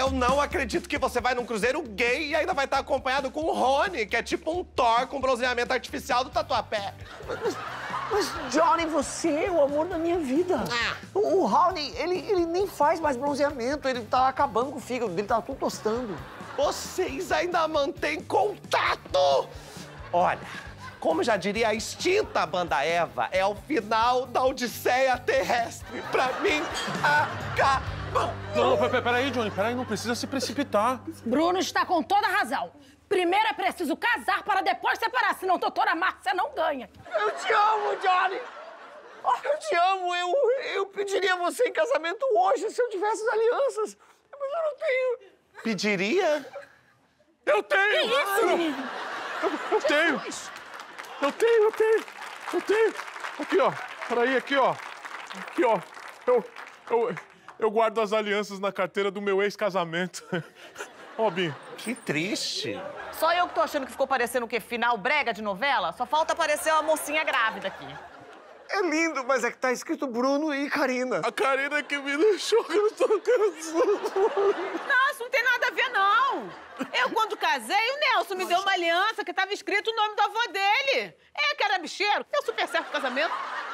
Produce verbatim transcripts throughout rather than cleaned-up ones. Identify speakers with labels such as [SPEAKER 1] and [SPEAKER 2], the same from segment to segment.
[SPEAKER 1] Eu não acredito que você vai num cruzeiro gay e ainda vai estar acompanhado com o Rony, que é tipo um Thor com bronzeamento artificial do Tatuapé.
[SPEAKER 2] Mas, mas Johnny, você é o amor da minha vida.
[SPEAKER 1] Ah.
[SPEAKER 2] O, o Rony, ele, ele nem faz mais bronzeamento, ele tá acabando com o fígado dele, tá tudo tostando.
[SPEAKER 1] Vocês ainda mantêm contato? Olha, como já diria a extinta banda Eva, é o final da Odisseia terrestre. Pra mim, acabou.
[SPEAKER 3] Não, não, peraí, Johnny, peraí, não precisa se precipitar.
[SPEAKER 4] Bruno está com toda a razão. Primeiro é preciso casar para depois separar, senão a doutora Márcia não ganha.
[SPEAKER 2] Eu te amo, Johnny! Eu te amo, eu, eu pediria você em casamento hoje se eu tivesse as alianças. Mas eu não tenho.
[SPEAKER 1] Pediria?
[SPEAKER 3] Eu tenho!
[SPEAKER 4] Que isso, menino?
[SPEAKER 3] Eu, eu tenho! Eu tenho, eu tenho! Eu tenho! Aqui, ó. Peraí, aqui, ó. Aqui, ó. Eu, eu, eu guardo as alianças na carteira do meu ex-casamento. Ó, Binho.
[SPEAKER 1] Que triste.
[SPEAKER 5] Só eu que tô achando que ficou parecendo o quê? Final brega de novela? Só falta aparecer uma mocinha grávida aqui.
[SPEAKER 2] É lindo, mas é que tá escrito Bruno e Karina.
[SPEAKER 3] A Karina que me deixou, que eu tô cansado.
[SPEAKER 6] Não, isso não tem nada a ver, não. Eu, quando casei, o Nelson me deu uma aliança que tava escrito o nome do avô dele. É, que era bicheiro. Deu super certo o casamento.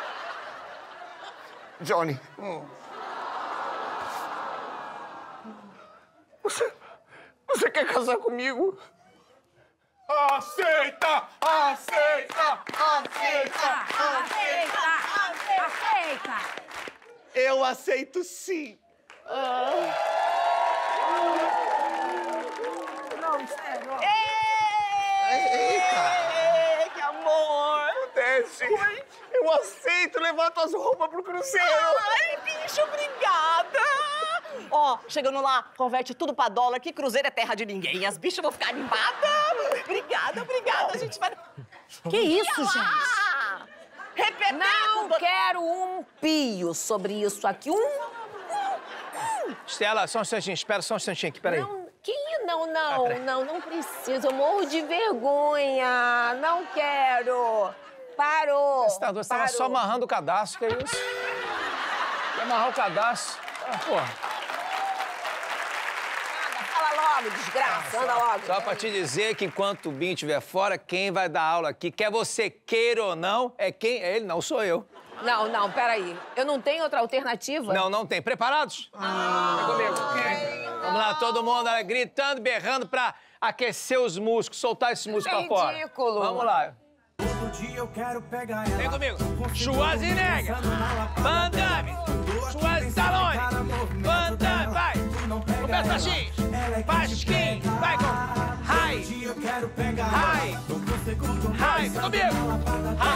[SPEAKER 2] Johnny. Hum. Você... Você quer casar comigo?
[SPEAKER 3] Aceita! Aceita! Aceita!
[SPEAKER 4] Aceita! Aceita!
[SPEAKER 1] Eu aceito sim.
[SPEAKER 4] Não, sério.
[SPEAKER 2] Eita! Que amor! Acontece. Eu aceito levar tuas roupas pro cruzeiro.
[SPEAKER 5] Ai, bicho, obrigada! Ó, chegando lá, converte tudo pra dólar, que cruzeiro é terra de ninguém. As bichas vão ficar animadas. Obrigada, obrigada. A gente vai...
[SPEAKER 4] Que isso, gente?
[SPEAKER 5] Ah, repetir!
[SPEAKER 7] Não quero um pio sobre isso aqui. Um... um, um.
[SPEAKER 8] Estela, só um instantinho. Espera só um instantinho aqui, peraí.
[SPEAKER 7] Não, que não, não, não, não precisa. Eu morro de vergonha. Não quero. Parou.
[SPEAKER 8] Você tá doido? Você tava só amarrando o cadastro, que é isso? Quer amarrar o cadastro? Ah, porra.
[SPEAKER 7] Fala logo, desgraça. Anda logo.
[SPEAKER 8] Só pra te dizer que enquanto o Binho estiver fora, quem vai dar aula aqui, quer você queira ou não, é quem? É ele, não sou eu.
[SPEAKER 7] Não, não, peraí. Eu não tenho outra alternativa?
[SPEAKER 8] Não, não tem. Preparados? Ah. Vem comigo. Vamos lá, todo mundo né, gritando, berrando pra aquecer os músculos, soltar esses músculos
[SPEAKER 7] É
[SPEAKER 8] pra fora.
[SPEAKER 7] ridículo.
[SPEAKER 8] Vamos lá.
[SPEAKER 9] Todo dia eu quero pegar ela.
[SPEAKER 8] Vem comigo. Schwarzenegger. Van Damme. Schwarzenegger. Stallone. Van Damme. Vai. Começa X. Pasquim. Vai com. Rai. Rai. Rai. Comigo.